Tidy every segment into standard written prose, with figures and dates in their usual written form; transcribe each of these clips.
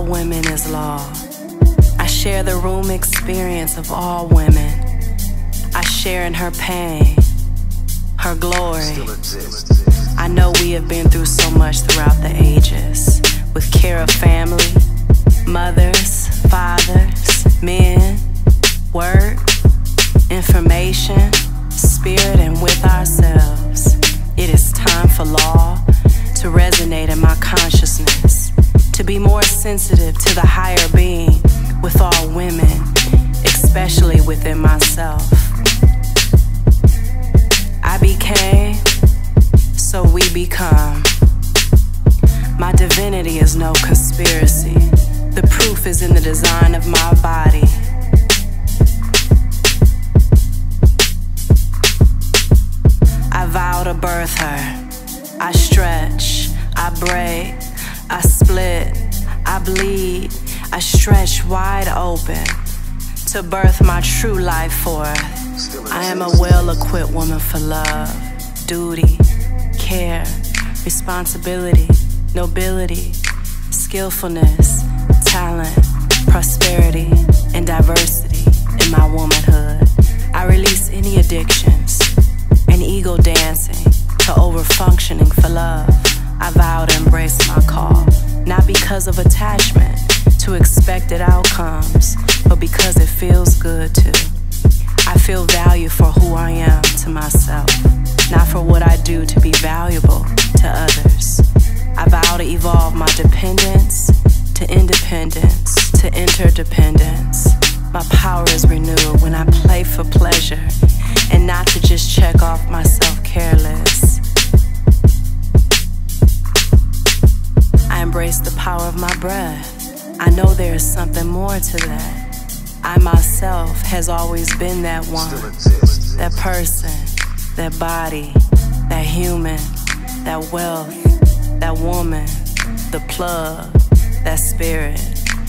women is law. I share the room experience of all women. I share in her pain, her glory. I know we have been through so much throughout the ages, with care of family, mothers, fathers, men, work, information, spirit, and with ourselves. It is time for law to resonate in my consciousness, to be more sensitive to the higher being with all women, especially within myself. I became, so we become. My divinity is no conspiracy. The proof is in the design of my body. I vow to birth her. I stretch, I break, I split, I bleed, I stretch wide open to birth my true life forth. I am a well-equipped woman for love, duty, care, responsibility, nobility, skillfulness, talent, prosperity, and diversity in my womanhood. I release any addictions and ego dancing to over-functioning for love. I vow to embrace my call, not because of attachment to expected outcomes, but because it feels good to. I feel value for who I am to myself, not for what I do to be valuable to others. I vow to evolve my dependence to independence, to interdependence. My power is renewed when I play for pleasure and not to just check off myself careless. I embrace the power of my breath. I know there is something more to that. I myself has always been that one, that person, that body, that human, that wealth, that woman, the plug, that spirit.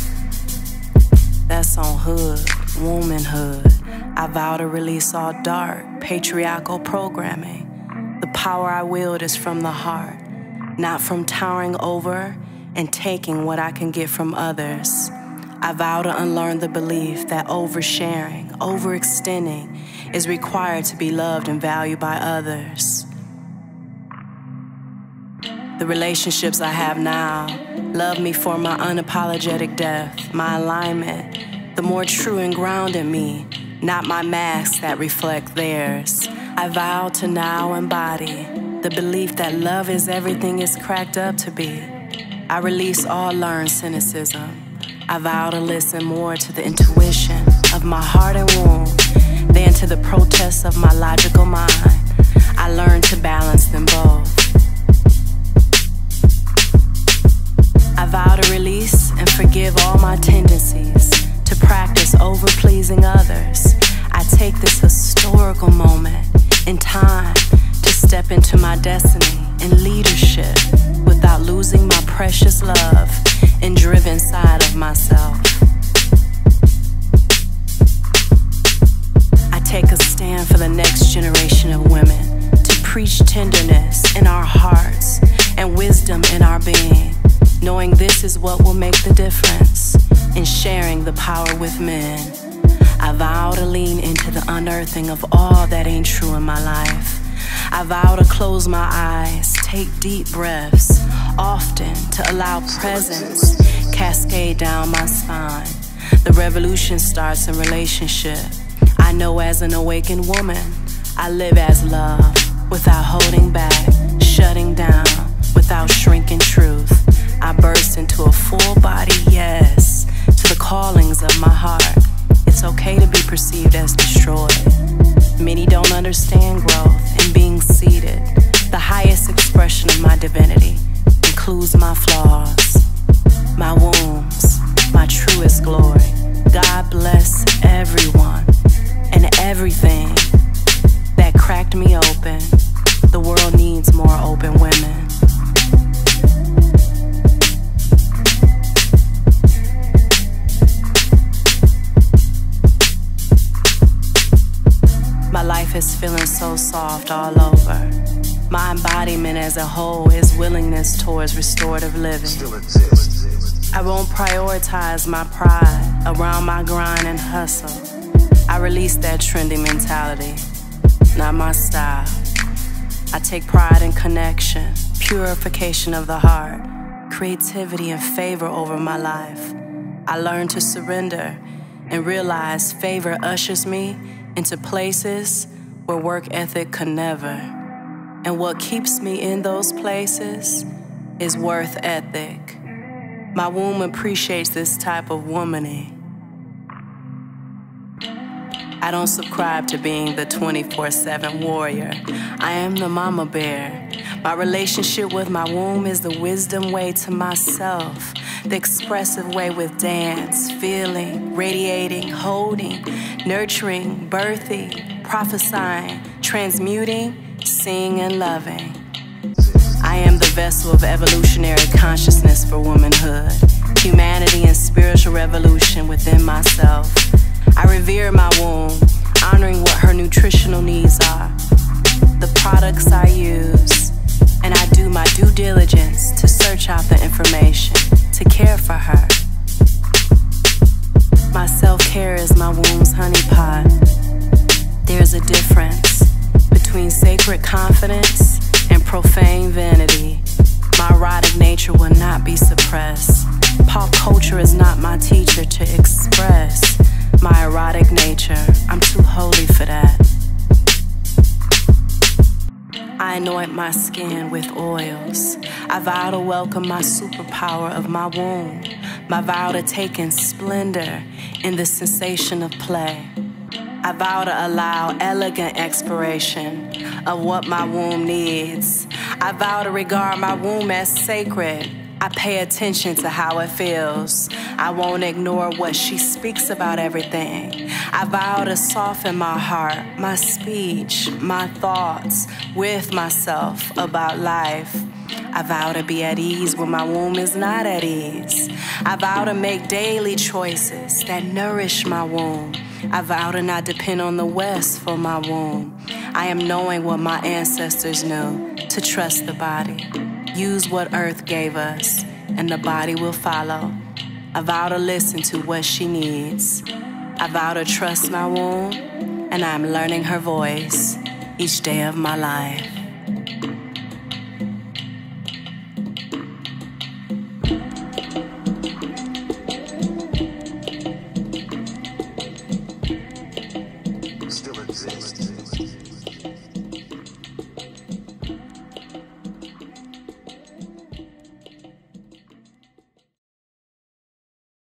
That's on hood, womanhood. I vow to release all dark, patriarchal programming. The power I wield is from the heart, not from towering over and taking what I can get from others. I vow to unlearn the belief that oversharing, overextending is required to be loved and valued by others. The relationships I have now love me for my unapologetic depth, my alignment, the more true and grounded me, not my masks that reflect theirs. I vow to now embody the belief that love is everything it's cracked up to be. I release all learned cynicism. I vow to listen more to the intuition of my heart and womb than to the protests of my logical mind. I learn to balance them both. I vow to release and forgive all my tendencies to practice over-pleasing others. I take this historical moment in time to step into my destiny and leadership without losing my precious love and driven side of myself. I take a stand for the next generation of women to preach tenderness in our hearts and wisdom in our being, knowing this is what will make the difference in sharing the power with men. I vow to lean into the unearthing of all that ain't true in my life. I vow to close my eyes, take deep breaths, often to allow presence cascade down my spine. The revolution starts in relationship. I know as an awakened woman, I live as love without holding back, shutting down without shrinking truth. I burst into a full body yes to the callings of my heart. It's okay to be perceived as destroyed. Many don't understand growth and being seated. The highest expression of my divinity includes my flaws, my wounds, my truest glory. God bless everyone and everything that cracked me open. The world needs more open women. My life is feeling so soft all over. My embodiment as a whole is willingness towards restorative living. Still exists. I won't prioritize my pride around my grind and hustle. I release that trendy mentality, not my style. I take pride in connection, purification of the heart, creativity and favor over my life. I learn to surrender and realize favor ushers me into places where work ethic could never. And what keeps me in those places is worth ethic. My womb appreciates this type of womaning. I don't subscribe to being the 24/7 warrior. I am the mama bear. My relationship with my womb is the wisdom way to myself, the expressive way with dance, feeling, radiating, holding, nurturing, birthing, prophesying, transmuting, seeing, and loving. I am the vessel of evolutionary consciousness for womanhood, humanity and spiritual revolution within myself. I revere my womb, honoring what her nutritional needs are, the products I use, and I do my due diligence to search out the information, to care for her. My self-care is my womb's honeypot. There's a difference between sacred confidence and profane vanity. My erotic nature will not be suppressed. Pop culture is not my teacher to express my erotic nature. I'm too holy for that. I anoint my skin with oils. I vow to welcome my superpower of my womb. My vow to take in splendor in the sensation of play. I vow to allow elegant exploration of what my womb needs. I vow to regard my womb as sacred. I pay attention to how it feels. I won't ignore what she speaks about everything. I vow to soften my heart, my speech, my thoughts with myself about life. I vow to be at ease when my womb is not at ease. I vow to make daily choices that nourish my womb. I vow to not depend on the West for my womb. I am knowing what my ancestors knew, to trust the body. Use what Earth gave us, and the body will follow. I vow to listen to what she needs. I vow to trust my womb, and I'm learning her voice each day of my life. Still exists.